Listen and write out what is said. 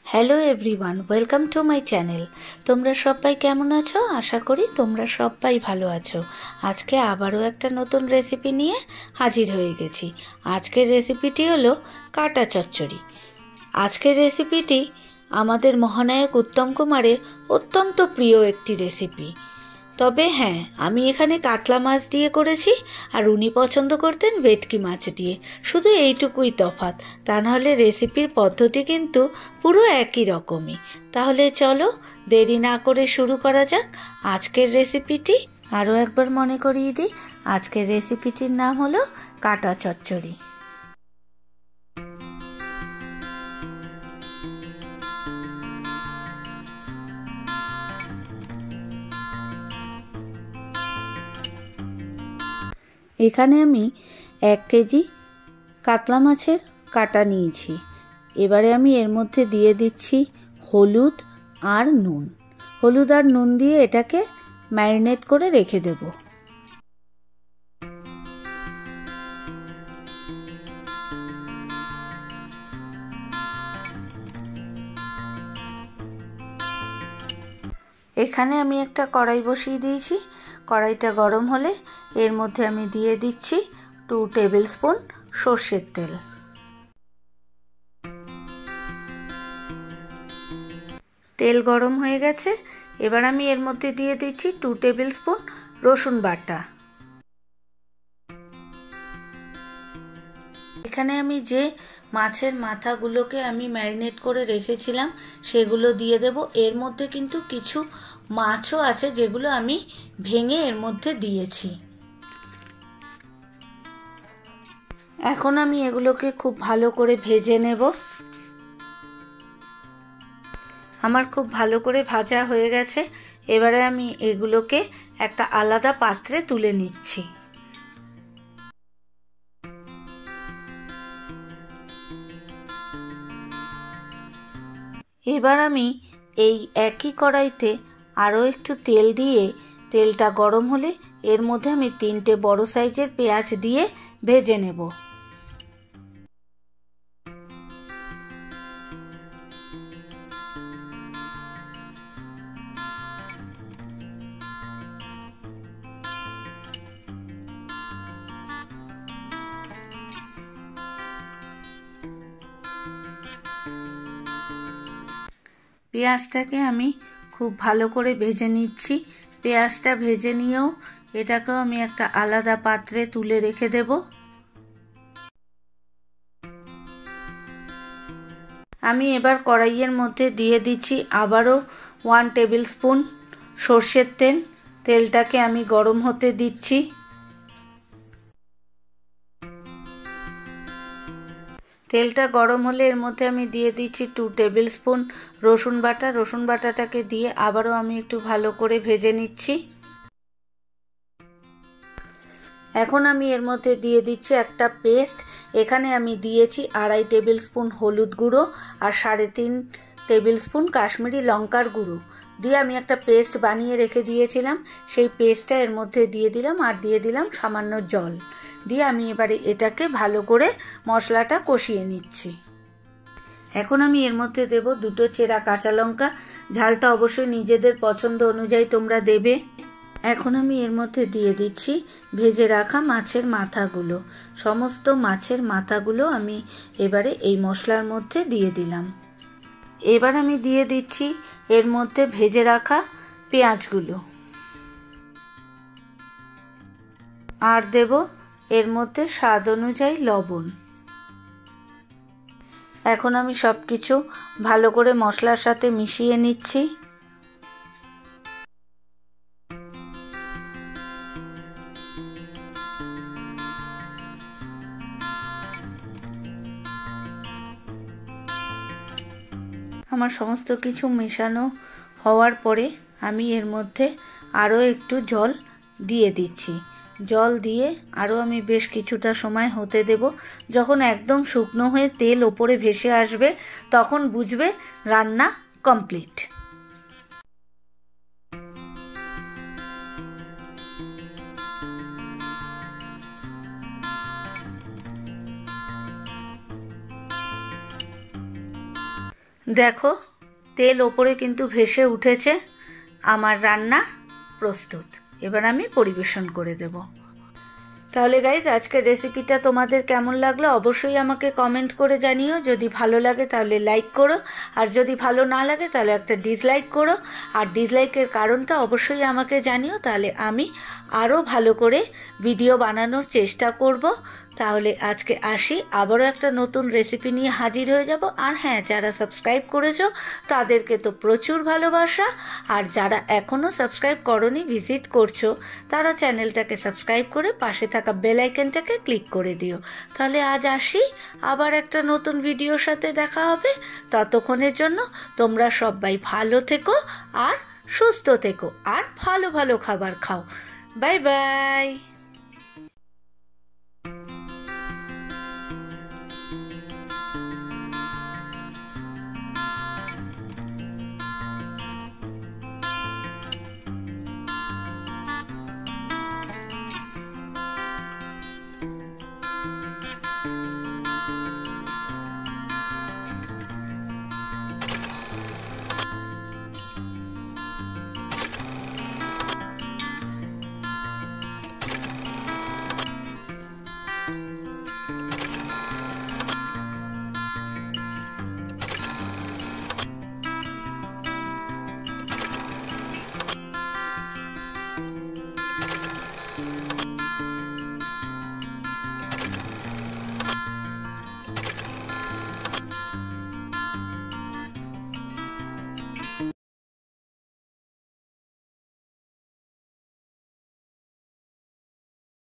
Hello everyone, welcome to my channel. তোমরা সবাই কেমন আছো? আশা করি তোমরা সবাই ভালো আছো। আজকে আবারও একটা নতুন রেসিপি নিয়ে হাজির হয়ে গেছি। আজকের রেসিপিটি হলো কাটা চচ্চড়ি। আজকের রেসিপিটি আমাদের মহানায়ক উত্তম কুমারের অত্যন্ত প্রিয় একটি রেসিপি। তবে হ্যাঁ, আমি এখানে কাতলা মাছ দিয়ে করেছি আর উনি পছন্দ করতেন ভেটকি মাছ দিয়ে। শুধু এইটুকুই তফাৎ, তা নাহলে রেসিপির পদ্ধতি কিন্তু পুরো একই রকমই। তাহলে চলো দেরি না করে শুরু করা যাক আজকের রেসিপিটি। আরও একবার মনে করিয়ে দিই, আজকের রেসিপিটির নাম হলো কাটা চচ্চড়ি। এখানে আমি 1 কেজি কাতলা মাছের কাটা নিয়েছি। এবারে আমি এর মধ্যে দিয়ে দিচ্ছি হলুদ আর নুন। হলুদ আর নুন দিয়ে এটাকে ম্যারিনেট করে রেখে দেব। এখানে আমি একটা কড়াই বসিয়ে দিয়েছি। কড়াইটা গরম হলে এর মধ্যে আমি দিয়ে দিচ্ছি 2 টেবিল স্পুন সর্ষের তেল। তেল গরম হয়ে গেছে, এবার আমি এর মধ্যে দিয়ে দিচ্ছি 2 টেবিল স্পুন রসুন বাটা। এখানে আমি যে মাছের মাথাগুলোকে আমি ম্যারিনেট করে রেখেছিলাম সেগুলো দিয়ে দেব। এর মধ্যে কিন্তু কিছু মাছও আছে যেগুলো আমি ভেঙে এর মধ্যে দিয়েছি। এখন আমি এগুলোকে খুব ভালো করে ভেজে নেব। আমার খুব ভালো করে ভাজা হয়ে গেছে। এবারে আমি এগুলোকে একটা আলাদা পাত্রে তুলে নিচ্ছি। এবার আমি এই একই কড়াইতে আরও একটু তেল দিয়ে, তেলটা গরম হলে এর মধ্যে আমি 3টে বড় সাইজের পেঁয়াজ দিয়ে ভেজে নেব। পেঁয়াজটাকে আমি খুব ভালো করে ভেজে নিচ্ছি। পেঁয়াজটা ভেজে নিয়েও এটাকেও আমি একটা আলাদা পাত্রে তুলে রেখে দেব। আমি এবার কড়াইয়ের মধ্যে দিয়ে দিচ্ছি আবারও 1 টেবিল স্পুন সর্ষের তেল। তেলটাকে আমি গরম হতে দিচ্ছি। তেলটা গরম হলে এর মধ্যে আমি দিয়ে দিচ্ছি 2 টেবিল স্পুন রসুন বাটা। রসুন বাটাটাকে দিয়ে আবারও আমি একটু ভালো করে ভেজে নিচ্ছি। এখন আমি এর মধ্যে দিয়ে দিচ্ছি একটা পেস্ট। এখানে আমি দিয়েছি 2.5 টেবিল স্পুন হলুদ গুঁড়ো আর 3.5 টেবিল স্পুন কাশ্মীরি লঙ্কার গুঁড়ো দিয়ে আমি একটা পেস্ট বানিয়ে রেখে দিয়েছিলাম। সেই পেস্টটা এর মধ্যে দিয়ে দিলাম আর দিয়ে দিলাম সামান্য জল দিয়ে আমি এবারে এটাকে ভালো করে মশলাটা কষিয়ে নিচ্ছি। এখন আমি এর মধ্যে দেব 2টো চেরা কাঁচা লঙ্কা। ঝালটা অবশ্যই নিজেদের পছন্দ অনুযায়ী তোমরা দেবে। এখন আমি এর মধ্যে দিয়ে দিচ্ছি ভেজে রাখা মাছের মাথাগুলো। সমস্ত মাছের মাথাগুলো আমি এবারে এই মশলার মধ্যে দিয়ে দিলাম। এবার আমি দিয়ে দিচ্ছি এর মধ্যে ভেজে রাখা পেঁয়াজগুলো আর দেব এর মধ্যে স্বাদ অনুযায়ী লবণ। এখন আমি সবকিছু ভালো করে মশলার সাথে মিশিয়ে নিচ্ছি। আমার সমস্ত কিছু মেশানো হওয়ার পরে আমি এর মধ্যে আরও একটু জল দিয়ে দিচ্ছি। জল দিয়ে আরও আমি বেশ কিছুটা সময় হতে দেব। যখন একদম শুকনো হয়ে তেল ওপরে ভেসে আসবে তখন বুঝবে রান্না কমপ্লিট। দেখো তেল ওপরে কিন্তু ভেসে উঠেছে, আমার রান্না প্রস্তুত। এবার আমি পরিবেশন করে দেব। তাহলে গাইজ আজকের রেসিপিটা তোমাদের কেমন লাগলো অবশ্যই আমাকে কমেন্ট করে জানিও। যদি ভালো লাগে তাহলে লাইক করো, আর যদি ভালো না লাগে তাহলে একটা ডিসলাইক করো। আর ডিসলাইকের কারণটা অবশ্যই আমাকে জানিও, তাহলে আমি আরও ভালো করে ভিডিও বানানোর চেষ্টা করব। তাহলে আজকে আসি, আবারও একটা নতুন রেসিপি নিয়ে হাজির হয়ে যাব। আর হ্যাঁ, যারা সাবস্ক্রাইব করেছো তাদেরকে তো প্রচুর ভালোবাসা, আর যারা এখনও সাবস্ক্রাইব করনি ভিজিট করছো তারা চ্যানেলটাকে সাবস্ক্রাইব করে পাশে থাকা বেল আইকনটাকে ক্লিক করে দিও। তাহলে আজ আসি, আবার একটা নতুন ভিডিওর সাথে দেখা হবে। ততক্ষণের জন্য তোমরা সবাই ভালো থেকো আর সুস্থ থেকো, আর ভালো ভালো খাবার খাও। Bye by.